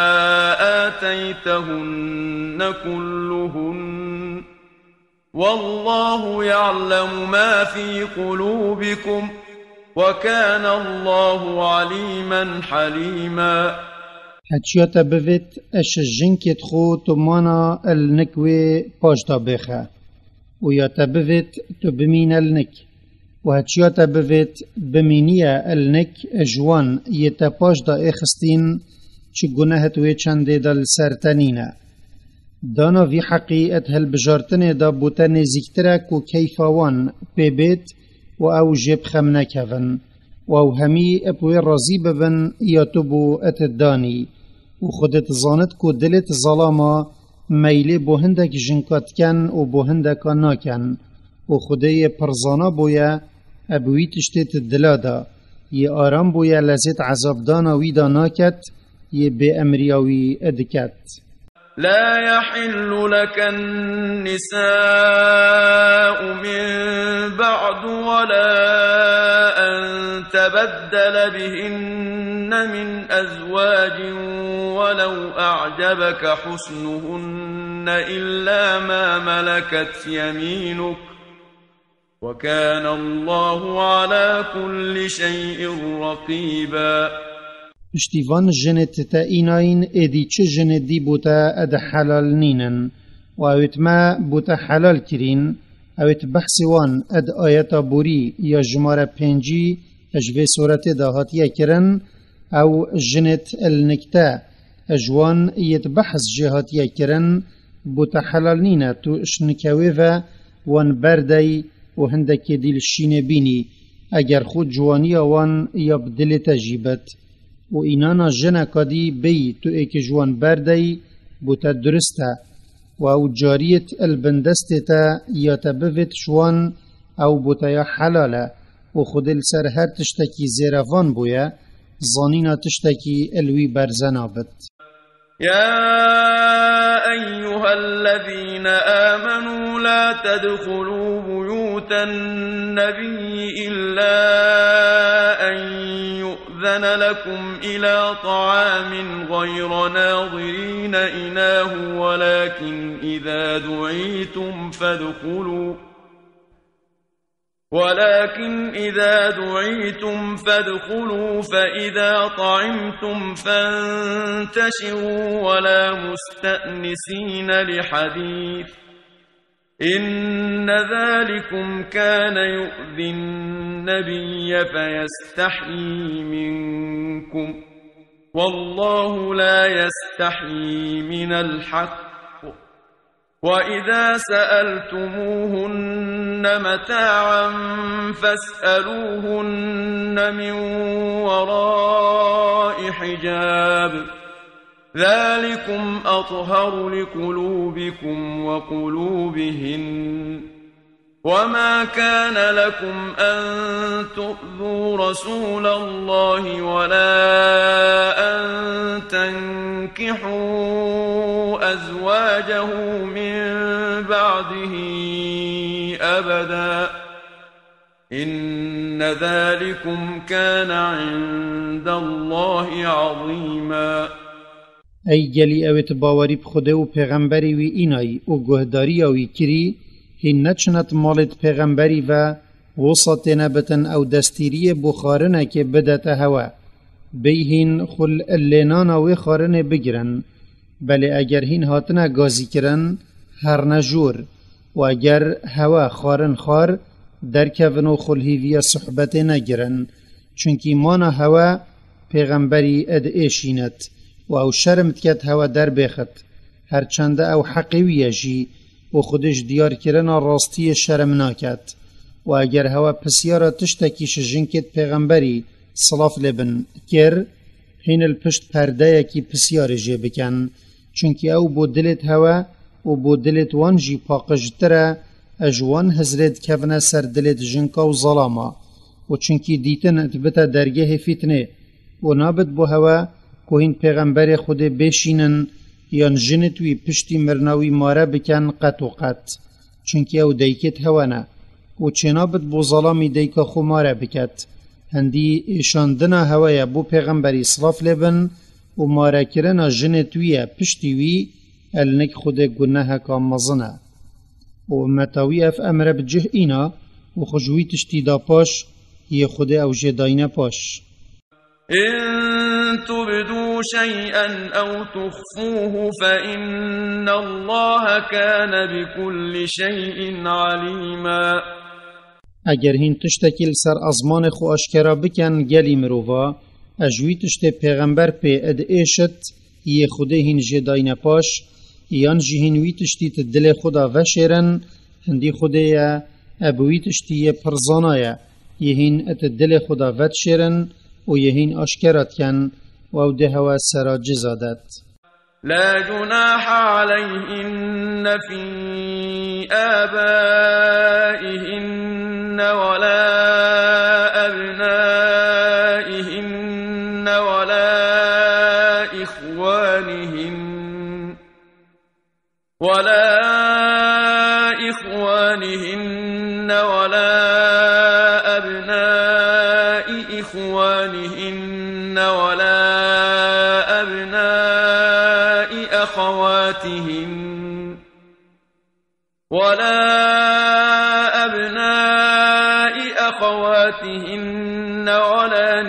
آتيتهن كلهن والله يعلم ما في قلوبكم وكان الله عليما حليما. هچیاتا بوید اش جنکت خو تو مانا النکوی پاشتا بخه و یاتا بوید تو بمین النک و هچیاتا بوید بمینیه النک اجوان یتا پاشتا اخستین چه گناهت وی چنده دل سرتنینه دانا وی حقیقت هل بجارتنه دا بوتا نزیکترک و کیفاوان پی بیت و او جب خم نکون و او همی اپوی رازی ببن یا تو بو اتدانی و خودت زانت کو دلت ظلاما میلی بو هندک جنکات کن و بو هندک ناکن و خودی پرزانا بویا ابوی تشتت دلادا یه آرام بویا لذت عذاب دانا ویدا ناکت یه به امریاوی ادکت. لا يحل لك النساء من بعد ولا أن تبدل بهن من أزواج ولو أعجبك حسنهن إلا ما ملكت يمينك وكان الله على كل شيء رقيبا. اشتیوان جنت تا ایناین ادی چه جنت دی بوتا اد حلال نینن و اویت ما بوتا حلال کرین اویت بحثی وان اد آیتا بوری یا جماره پنجی اجوه صورت داهاتیه کرن او جنت النکتا اجوان یت بحث جهاتیه کرن بوتا حلال نینه تو اشنکوه و وان بردی و هندک دیل شین بینی اگر خود جوانی وان یا بدل تجیبت و اینانا جنکا دی بی تو ایک جوان بردی بوتا درسته و او جاریت البندسته تا یا تبوت شوان او بوتا یا حلاله و خود السر هر تشتکی زیروان بویا زانینا تشتکی الوی برزنابت. يا أيها الذين آمنوا لا تدخلوا بيوت النبي إلا أن يؤذن لكم إلى طعام غير ناظرين إناه ولكن إذا دعيتم فادخلوا فإذا طعمتم فانتشروا ولا مستأنسين لحديث إن ذلكم كان يؤذي النبي فيستحيي منكم والله لا يستحيي من الحق وإذا سألتموهن متاعا فاسألوهن من وراء حجاب ذلكم أطهر لقلوبكم وقلوبهن وما كان لكم أن تؤذوا رسول الله ولا أن تنكحوا أزواجه من بعده أبدا إن ذلكم كان عند الله عظيما ای گلی اوت باوری بخوده و پیغمبری وی اینای و گهداری وی کری هین نچنت مالت پیغمبری و وسط نبتن او دستیری بخارنه که بدت هوا بیهین خل اللینانا وی خارنه بگرن بله اگر هین هاتنه گازی کرن هر نجور و اگر هوا خارن خار درکون و خل هیوی صحبت نگرن چونکی مانا هوا پیغمبری اد ایشینت و او شرمت کت هوا در بخت هرچنده او حقیویه جی و خودش دیار کرن راستی شرم ناکت و اگر هوا پسیارا تشتکیش جنکت پیغمبری صلاف لبن کر هین الپشت پرده کی پسیار جی بکن چونکی او بو دلت هوا و بو دلت وان جی پاقجتره اجوان هزرد کفنه سر دلت جنکا و ظلاما و چونکی دیتن اتبتا درگه فتنه و نابد بو هوا کوهین پیغمبر خود بشینن یان جنتوی پشتی مرناوی ماره بکن قط و قط چونکی او دیکت هوانه و چنابت بو ظلامی دیکا خو ماره بکت هندی ایشاندنا هوای بو پیغمبری صلاف لبن و ماره کرنا جنتوی پشتیوی النک خود گناه کام مزنه و متاوی اف امر بجه اینا و خجوی تشتی دا پاش یه خود او جداینه پاش إن تبدوا شيئا أو تخفوه فإن الله كان بكل شيء عليما اگر هین تشتکیل سر ازمان خو اشکرا بکن گلی مروفا اجوی تشت پیغمبر پی اد ایشت یه خوده هین جداین پاش یان جی هین وی تشتی دل خدا وشیرن هندی خوده یا ابوی تشتی پرزانای یه هین ات دل خدا وشیرن و یهین اشکرات کن و ده هوا سراج زادت لا جناح عليهن في آبائهن ولا أبنائهن ولا إخوانهن ولا أبناء إخوانهن ولا أبناء أخواتهن ولا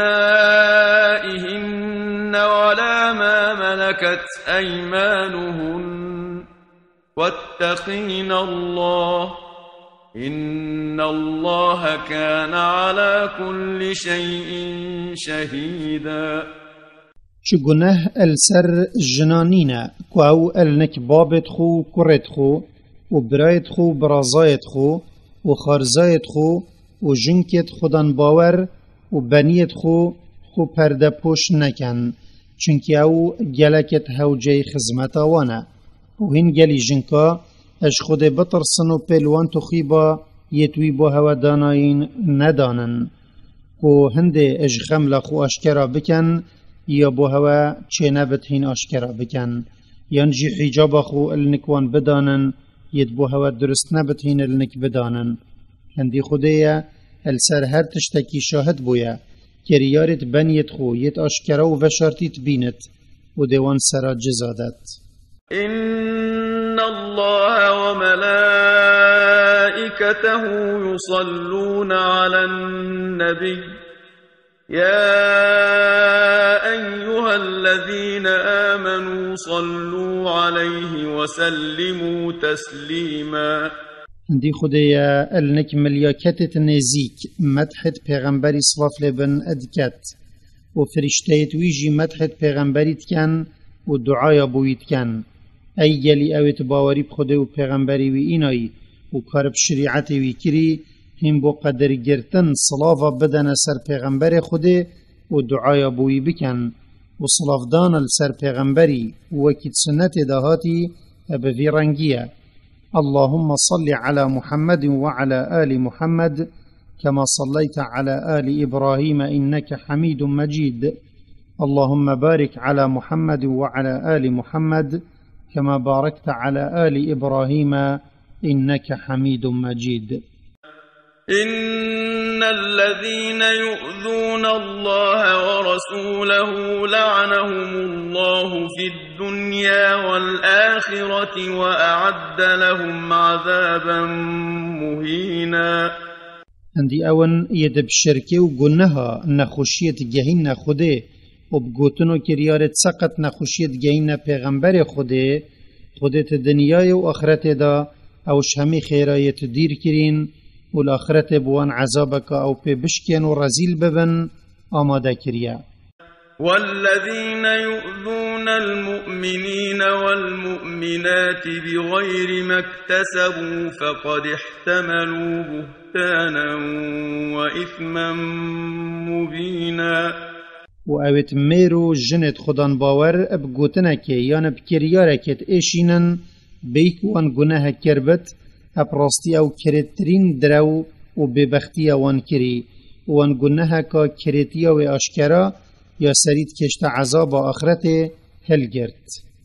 نسائهن ولا ما ملكت أيمانهن واتقين الله إن الله كان على كل شيء شهيدا چو گناه السر جنانینا کو او النک بابت خو کرت خو و برایت خو برازایت خو و خارزایت خو و جنکت خودان باور و بنیت خو پرده پوش نکن چونکی او گلکت هوجه خزمت آوانه و هین گلی جنکا اش خود بطرسن و پلوان تو خیبا یتوی با هوا داناین ندانن کو هنده اش خمل خو اشکرا بکن یا بو هوا چه نبت هین آشکرا بکن یان جی حجاب خو النکوان بدانن ید بو هوا درست نبت هین النک بدانن هندی خودیا السر هر تشتکی شاهد بویا کریارت بنیت خو یت آشکرا و وشارتیت بینت و دیوان سرا جزادت إن الله وملائكته يصلون على النبي يا أيها الذين آمنوا صلوا عليه وسلموا تسليما هندی خودیا النک ملیاکتت نزیک مدحت پیغمبری صلاف لبن ادکت و فرشتهت ویجی مدحت پیغمبریت کن و دعای بویت کن ای گلی اویت باوری بخوده و پیغمبری وی اینایی و کارب شریعتی وی کری هم بو قدر گرتن صلافا بدن سر پیغمبر خوده و دعای بوی بکن و صلاف دان سر پیغمبری و وکید سنت دهاتی ابوی رنگیه اللهم صل على محمد وعلى آل محمد كما صليت على آل إبراهيم إنك حميد مجيد اللهم بارك على محمد وعلى آل محمد كما باركت على آل إبراهيم إنك حميد مجيد إن الذين يؤذون الله ورسوله لعنهم الله في الدنيا والآخرة وأعد لهم عذابا مهينا هندی اون یدب شرکه و گناها نخوشیت گهین خوده و بگوتنو کریارت سقط نخوشیت گهین پیغمبر خوده خودت دنیای و آخرت دا اوش همی خیرایت دیر کرین و الآخرت بوان عذابک او پی بشکین و رزیل ببن آماده کریا والذين يؤذون المؤمنين والمؤمنات بغير ما اكتسبوا فقد احتملوا بهتانا وإثما مبينا و اویت میرو جنت خودان باور اب گوتنکه یان اب کریارکت ایشینن بیکوان گناه کربت اب راستی او کرترین درو و ببختی وان کری وان گناه کا کرتیا و اشکرا یا سرید کشت عذاب آخرت هلگرد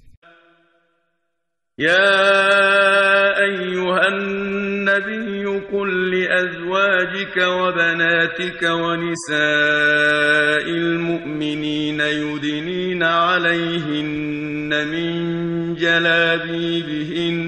يا أيها النبي قل لأزواجك وبناتك ونساء المؤمنين يدنين عليهن من جلابيبهن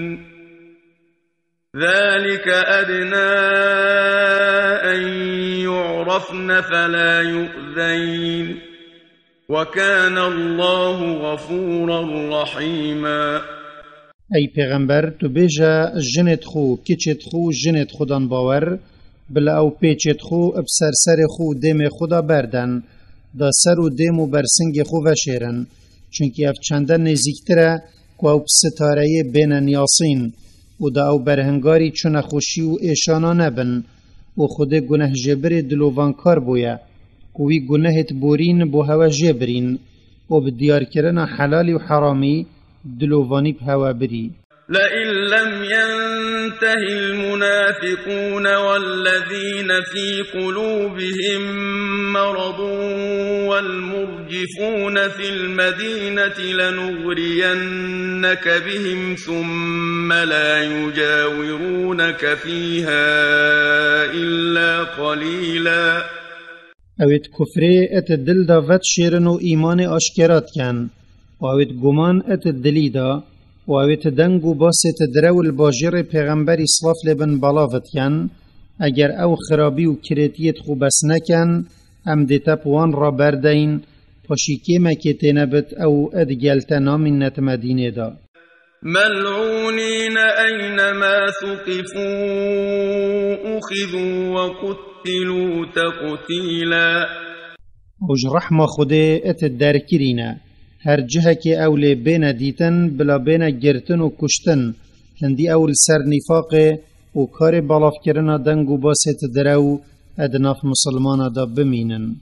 ذلك أدنى أن يعرفن فلا يؤذين وكان الله غفورا رحيما ای پیغمبر تو بیجا جنت خو کچت خو جنت خودان باور بلا او پیچت خو ابسر سر خو دم خدا بردن دا سر و دم و برسنگ خو وشیرن چونکی اف چندن نزیکتره که او ستاره بین نیاسین و دا او برهنگاری چون خوشی و ایشانا نبن و خود گناه جبر دلوانکار بویا کوی گناهت بورین بو هوا جبرین و بدیار کرنا حلالی و حرامی دلواني بهوا بري لئن لم ينته المنافقون والذين في قلوبهم مرض والمرجفون في المدينة لنغرينك بهم ثم لا يجاورونك فيها إلا قليلا اوید کفره ات دل دا ود شیرن و ایمان اشکرات کن و اوید گمان ات دلی دا و اوید دنگ و باست درول باجر پیغمبر اصلاف لبن بلاوت کن اگر او خرابی و کریتیت خو بس نکن ام دیتا پوان را بردین پاشی که مکیتی نبت او ادگلت نامنت مدینه دا ملعونين أينما ثقفوا أخذوا وقتلوا تقتيلا اوج رحمة خوده ات در کرینا هر جهه که اول بین دیتن بلا بین گرتن و کشتن هندی اول سر نفاق و کار بالاف کرنا دنگ و باست درو ادناف مسلمان دا بمینن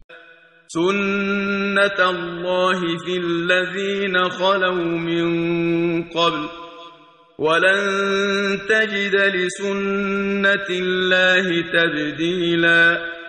سنة الله في الذين خلوا من قبل ولن تجد لسنة الله تبديلا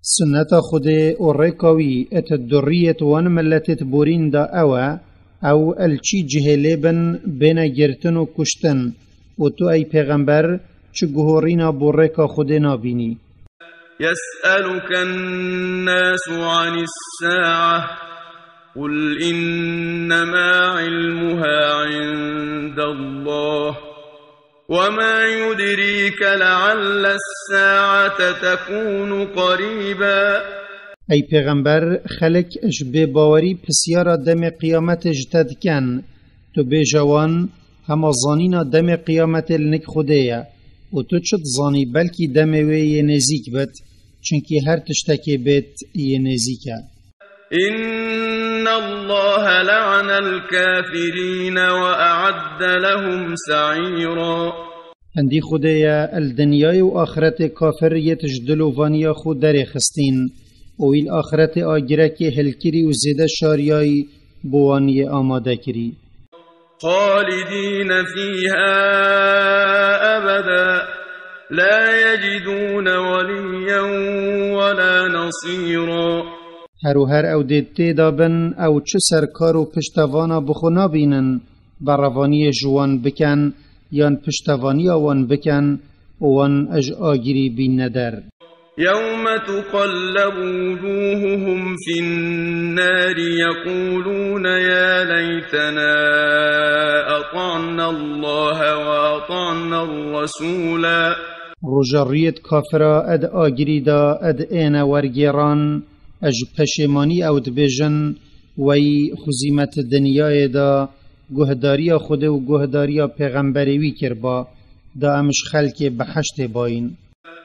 سنة خده ورقوي الدرية وان ملتت بورين دا او الچي جهلبن بين جرتن و كشتن و تو اي پیغمبر چه گهورینا برقا خده نابینی. يسألك الناس عن الساعة قل إنما علمها عند الله وما يدريك لعل الساعة تكون قريبا. ای پیغمبر خلق اش به باوری پسیارا دم قیامت اجتد کن تو به جوان هما زانینا دم قیامت لنک خوده و تو چت زانی بلکی دم وی نزیک بد چونکی هر تشتکی بیت ی نزیکه. إن الله لعن الكافرين وأعد لهم سعيرا. هندی خدایا الدنیای و آخرت کافر یتجدلو وانیا خود در خستین و ایل آخرت آگره که هلکری و زیده شاریای بوانی آماده کری. خالدین فیها ابدا لا یجدون ولیا ولا نصیرا. هر او دیده دابن او چه سرکار و پشتوانا بخونا بینن بروانی جوان بکن یان پشتوانی آوان بکن وان اج آگیری بین ندر. يوم تقلب وجوههم في النار يقولون يا ليتنا أطعنا الله وأطعنا الرسولا. رجاریت کافرا اد آگیری دا اد این ورگیران اج پشمانی او دبیجن وی خزیمت دنیای دا گهداری خود و گهداری پیغمبری کربا دا امش خلق بحشت باین.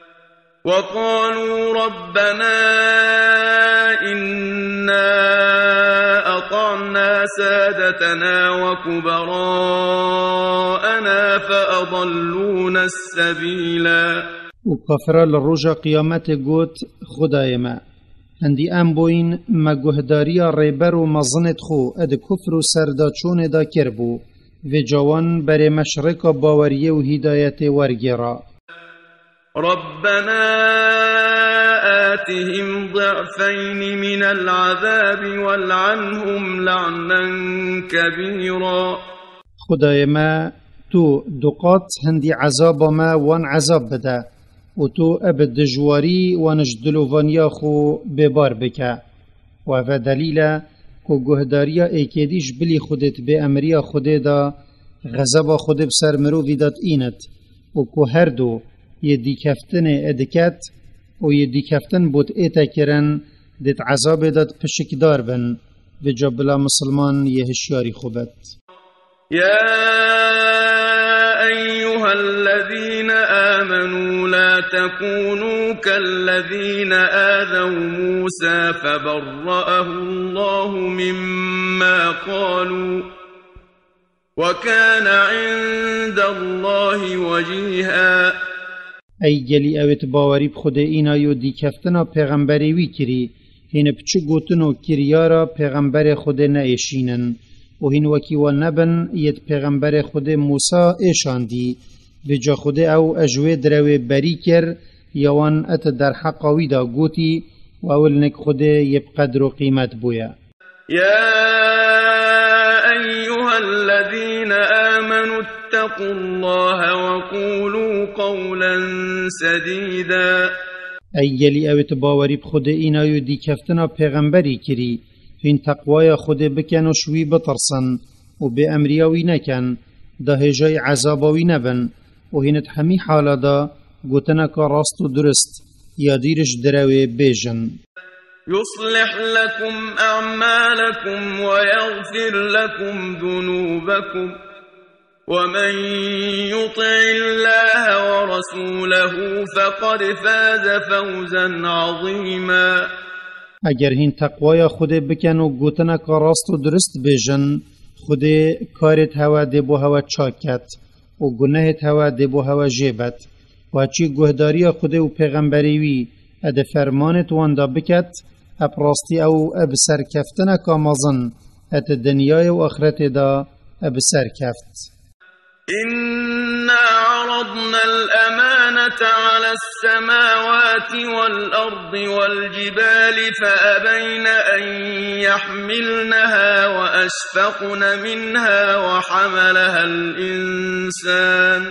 وقالوا ربنا إنا أطعنا سادتنا وكبراءنا فأضلونا السبيلا. وكفر للرجا قيامت قوت خداي ما هندي ام بوين ما گهداريا ريبر و مظنت خو اد كفر سردا چون دا کربو و جوان بر مشرق باوريه و هدايت ورگرا. ربنا آتهم ضعفين من العذاب والعنهم لعنا كبيرا. خدای ما تو دقات هندی عذاب ما وان عذاب بده و تو ابد دجواری وانش دلوانیا خو ببار بکه و دلیل کو گهداریا ایکیدیش بلی خودت به امریا خوده دا غضب خود بسر مرو ویدات اینت و کو هر دو یه دیکفتن ادکت و یه دیکفتن بود ایتا کرن دیت عذاب داد پشکدار بن و جبلا مسلمان یه هشیاری خوبت. يا أيها الذين آمنوا لا تكونوا كالذين آذوا موسى فبرأه الله مما قالوا وكان عند الله وجيها. ای گلی اوت باوری بخود اینا یو دیکفتنا پیغمبری وی کری هین بچه گوتنو کریارا پیغمبر خود نایشینن و هین وکی و نبن ید پیغمبر خود موسا ایشاندی و جا خود او اجوه دروی بری کر یوان ات در حقاوی دا گوتی و اولنک خود یب قدر و قیمت بویا. يا أيها الذين آمنوا اتقوا الله وقولوا قولا سديدا. ای گلی اوت باوری بخود اینا یو دیکفتنا پیغمبری کری هین تقوای خود بکن و شوی بترسن و به امریاوی نکن ده هجای عذاباوی نبن و هینت همی حالا دا گوتنک راست و درست یا دیرش دروی بیجن. يصلح لكم أعمالكم ويغفر لكم ذنوبكم ومن يطع الله ورسوله فقد فاز فوزا عظيما. اگر هین تقوای خود بکن و گوتنک راست و درست بیجن خود کارت هوا دبو هوا چاکت و گناهت هوا دبو هوا جیبت و چی گهداری خود و پیغمبریوی اد فرمانت واندا بکت اپراستی او اب سرکفتنک آمازن ات دنیای و آخرت دا اب سرکفت. إنا عرضنا الأمانة على السماوات والأرض والجبال فأبين أن يحملنها وأشفقن منها وحملها الإنسان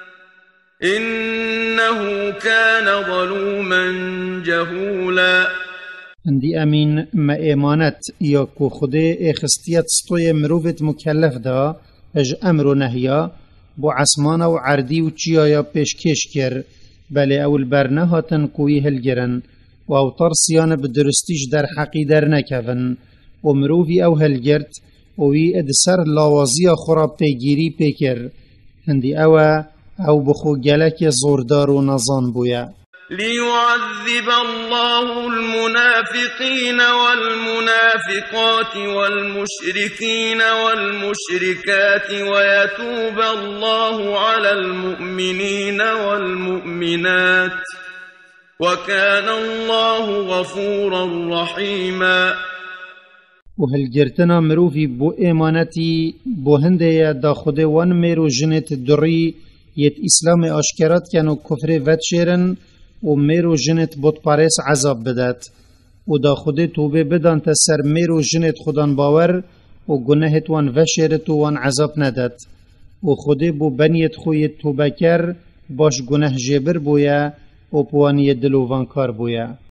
إنه كان ظلوما جهولا. هندي أمين ما إيمانت ياكو خده اخستيت سطوي مروفت مكلف دا اج امر و نهیا بو عسمانا و عردی و چیایا پیشکش کر بله اول برنه هاتن کوی هلگرن و او ترسیان بدرستیش در حقی در نکون و مروفی او هلگرد و وی ادسر لاوازی خورا پیگیری پیکر هندی او بخو گلک زوردار و نظان بویا. ليعذب الله المنافقين والمنافقات والمشركين والمشركات ويتوب الله على المؤمنين والمؤمنات وكان الله غفورا رحيما. وهل جرتنا مروفي بو إيمانتي بو هنده دا خود وان ميرو جنت دري يت إسلام أشكرات كانوا كفر فتشيرن و میرو جنت بود پارس عذاب بدات و دا خود توبه بدان تا سر میرو جنت خودان باور و گناهت وان وشرت وان عذاب ندات و خود بو بنیت خویت توبه کر باش گناه جبر بویا و پوانی دلو وان کار بویا.